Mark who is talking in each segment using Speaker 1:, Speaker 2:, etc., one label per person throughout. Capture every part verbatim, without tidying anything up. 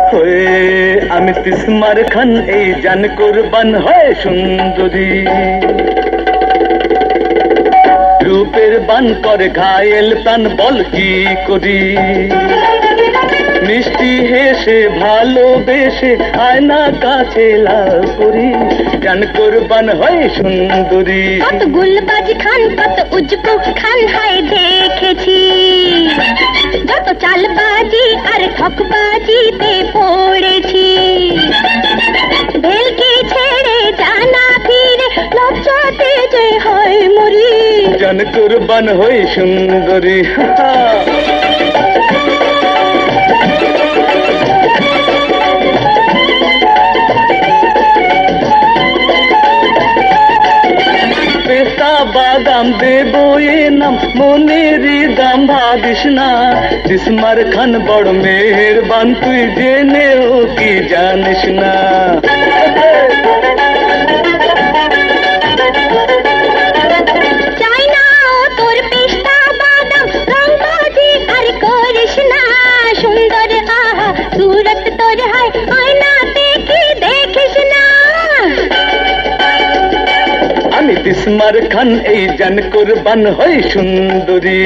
Speaker 1: হয়ে আমি তিসমার খান এই জান কুরবান হয় সুন্দরী রূপের বান করে ঘায়েল প্রাণ বল কি করি মিষ্টি হেসে ভালোবেসে আয়না কাছে লাল করি জান কুরবান হয় সুন্দরী
Speaker 2: কত গুলবাজ খান কত উজবুক খান হায় দেখেছি যত চালবাজি আর ঠকবাজিতে পড়েছি ভেলকি ছেড়ে জানা ফিরে লজ্জাতে যে হয় মরি
Speaker 1: জান কুরবান হয় সুন্দরী পেস্তা বাদাম দেবো এ নাম মনেরই দাম ভাবিস না তিসমার খান বড় মেহেরবান তুই জেনেও কি জানিস না
Speaker 2: চাই না তোর পেস্তা বাদাম রংবাজি আর করিস না সুন্দর আহা সুরত তোর হয় আয়না দেখি দেখিস না
Speaker 1: আমি তিসমার খান এই জান কুরবান হয় সুন্দরী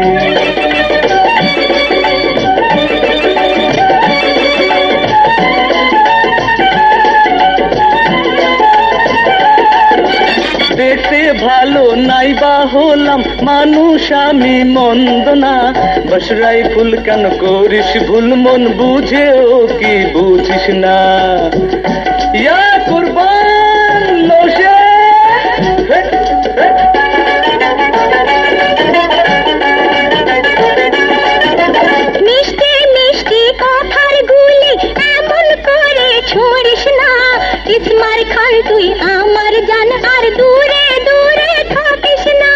Speaker 1: দেখতে ভালো নাইবা হলাম মানুষ আমি মন্দ না বসরাই ফুল কেন করিস ভুল মন বুঝেও কি বুঝিস না ইয়া কুরবান লোশে
Speaker 2: মিষ্টি মিষ্টি কথার গুলি এমন করে ছড়িস না তিসমার খান তুই আমার জান আর দূরে দূরে থাকিস না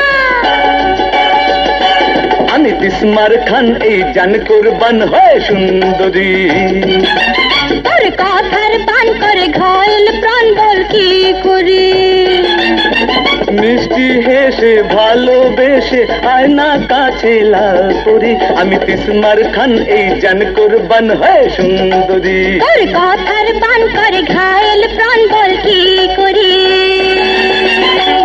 Speaker 1: আমি তিসমার খান এই জান কুরবান হয় সুন্দরী
Speaker 2: তোর কথার বান করে ঘায়েল প্রাণ বল কি করি
Speaker 1: মিষ্টি হেসে ভালোবেসে আয়না কাছে লাল করি আমি তিসমার খান এই জান কুরবান হয় সুন্দরী
Speaker 2: তোর কথার বান করে ঘায়েল প্রাণ বল কি করি